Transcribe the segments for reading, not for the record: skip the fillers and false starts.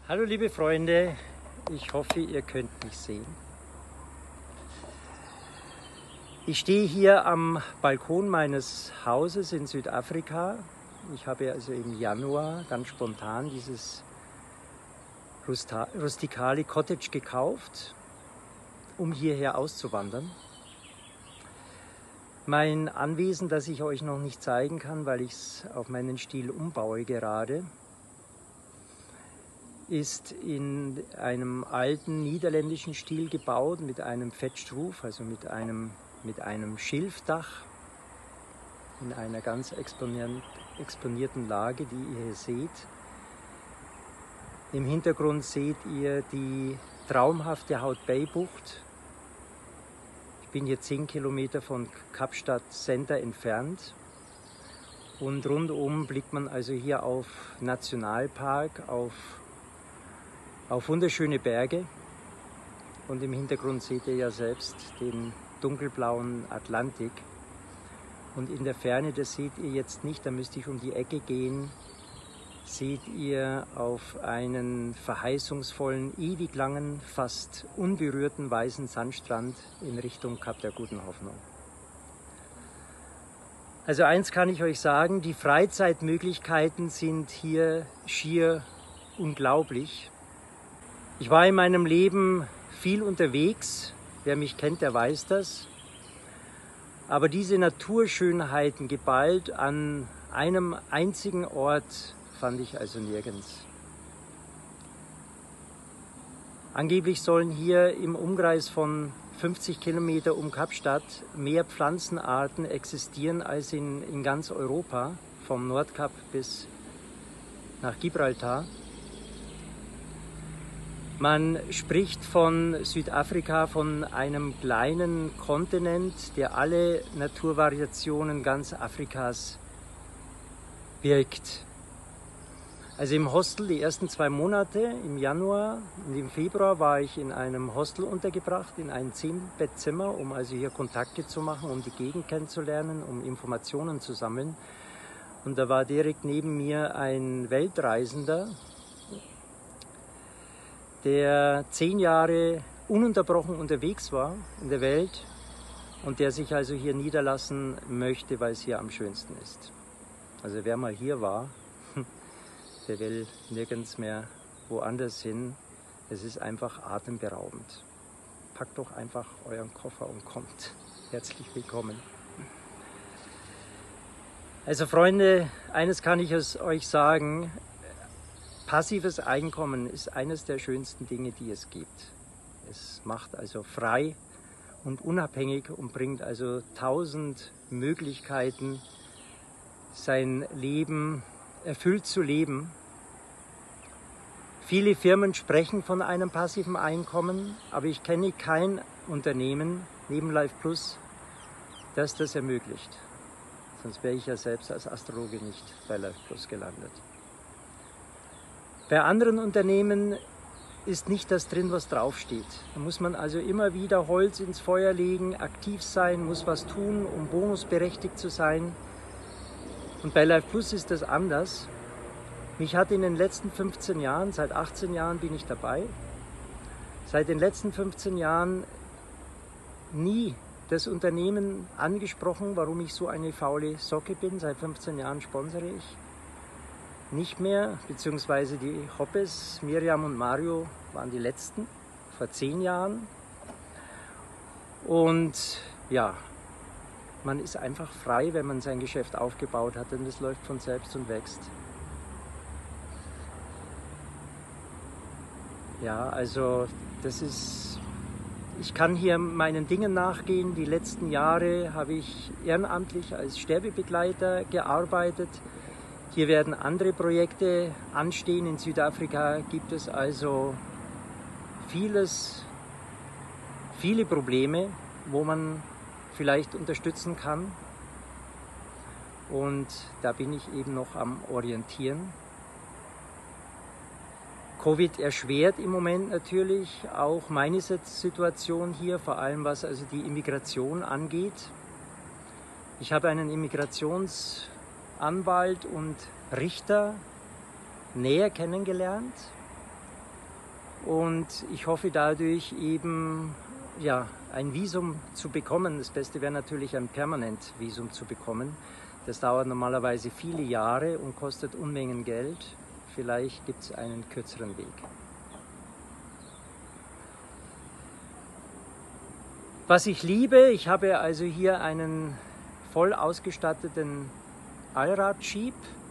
Hallo liebe Freunde, ich hoffe, ihr könnt mich sehen. Ich stehe hier am Balkon meines Hauses in Südafrika. Ich habe also im Januar ganz spontan dieses rustikale Cottage gekauft, um hierher auszuwandern. Mein Anwesen, das ich euch noch nicht zeigen kann, weil ich es auf meinen Stil umbaue gerade, ist in einem alten niederländischen Stil gebaut mit einem Thatched Roof, also mit einem Schilfdach in einer ganz exponierten Lage, die ihr hier seht. Im Hintergrund seht ihr die traumhafte Hout Bay Bucht. Ich bin hier 10 Kilometer von Kapstadt Center entfernt. Und rundum blickt man also hier auf Nationalpark, auf wunderschöne Berge. Und im Hintergrund seht ihr ja selbst den dunkelblauen Atlantik. Und in der Ferne, das seht ihr jetzt nicht, da müsste ich um die Ecke gehen, seht ihr auf einen verheißungsvollen, ewig langen, fast unberührten weißen Sandstrand in Richtung Kap der Guten Hoffnung. Also eins kann ich euch sagen, die Freizeitmöglichkeiten sind hier schier unglaublich. Ich war in meinem Leben viel unterwegs, wer mich kennt, der weiß das. Aber diese Naturschönheiten geballt an einem einzigen Ort fand ich also nirgends. Angeblich sollen hier im Umkreis von 50 Kilometer um Kapstadt mehr Pflanzenarten existieren als in ganz Europa, vom Nordkap bis nach Gibraltar. Man spricht von Südafrika, von einem kleinen Kontinent, der alle Naturvariationen ganz Afrikas birgt. Also im Hostel die ersten 2 Monate, im Januar und im Februar war ich in einem Hostel untergebracht, in einem 10-Bettzimmer, um also hier Kontakte zu machen, um die Gegend kennenzulernen, um Informationen zu sammeln. Und da war direkt neben mir ein Weltreisender, der 10 Jahre ununterbrochen unterwegs war in der Welt und der sich also hier niederlassen möchte, weil es hier am schönsten ist. Also wer mal hier war, der will nirgends mehr woanders hin. Es ist einfach atemberaubend. Packt doch einfach euren Koffer und kommt. Herzlich willkommen. Also Freunde, eines kann ich euch sagen. Passives Einkommen ist eines der schönsten Dinge, die es gibt. Es macht also frei und unabhängig und bringt also 1000 Möglichkeiten, sein Leben erfüllt zu leben. Viele Firmen sprechen von einem passiven Einkommen, aber ich kenne kein Unternehmen neben Life Plus, das das ermöglicht. Sonst wäre ich ja selbst als Astrologe nicht bei Life Plus gelandet. Bei anderen Unternehmen ist nicht das drin, was draufsteht. Da muss man also immer wieder Holz ins Feuer legen, aktiv sein, muss was tun, um bonusberechtigt zu sein. Und bei Life Plus ist das anders. Mich hat in den letzten 15 Jahren, seit 18 Jahren bin ich dabei, seit den letzten 15 Jahren nie das Unternehmen angesprochen, warum ich so eine faule Socke bin. Seit 15 Jahren sponsere ich. Nicht mehr, beziehungsweise die Hoppes, Miriam und Mario waren die letzten, vor 10 Jahren. Und ja, man ist einfach frei, wenn man sein Geschäft aufgebaut hat, denn das läuft von selbst und wächst. Ja, also das ist, ich kann hier meinen Dingen nachgehen. Die letzten Jahre habe ich ehrenamtlich als Sterbebegleiter gearbeitet. Hier werden andere Projekte anstehen. In Südafrika gibt es also viele Probleme, wo man vielleicht unterstützen kann. Und da bin ich eben noch am Orientieren. Covid erschwert im Moment natürlich auch meine Situation hier, vor allem was also die Immigration angeht. Ich habe einen Immigrationsanwalt und Richter näher kennengelernt und ich hoffe dadurch eben ja, ein Visum zu bekommen. Das Beste wäre natürlich ein Permanent-Visum zu bekommen. Das dauert normalerweise viele Jahre und kostet Unmengen Geld. Vielleicht gibt es einen kürzeren Weg. Was ich liebe, ich habe also hier einen voll ausgestatteten Allrad-Jeep,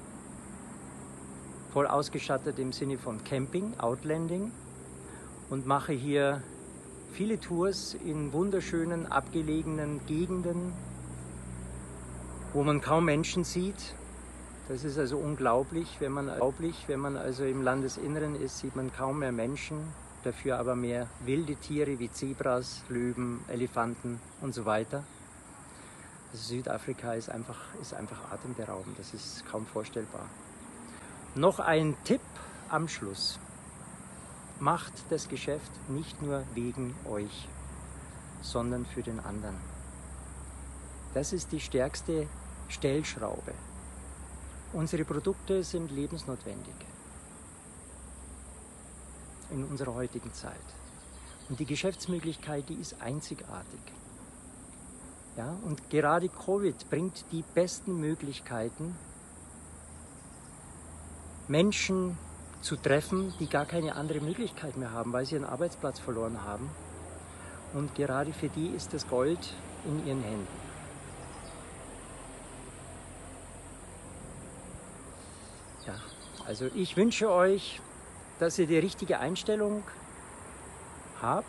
voll ausgestattet im Sinne von Camping, Outlanding, und mache hier viele Tours in wunderschönen, abgelegenen Gegenden, wo man kaum Menschen sieht. Das ist also unglaublich, wenn man also im Landesinneren ist, sieht man kaum mehr Menschen, dafür aber mehr wilde Tiere wie Zebras, Löwen, Elefanten und so weiter. Also Südafrika ist einfach atemberaubend, das ist kaum vorstellbar. Noch ein Tipp am Schluss. Macht das Geschäft nicht nur wegen euch, sondern für den anderen. Das ist die stärkste Stellschraube. Unsere Produkte sind lebensnotwendig in unserer heutigen Zeit. Und die Geschäftsmöglichkeit, die ist einzigartig. Ja, und gerade Covid bringt die besten Möglichkeiten, Menschen zu treffen, die gar keine andere Möglichkeit mehr haben, weil sie ihren Arbeitsplatz verloren haben. Und gerade für die ist das Gold in ihren Händen. Ja, also ich wünsche euch, dass ihr die richtige Einstellung habt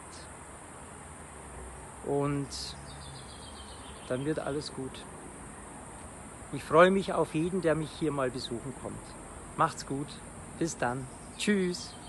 und dann wird alles gut. Ich freue mich auf jeden, der mich hier mal besuchen kommt. Macht's gut. Bis dann. Tschüss.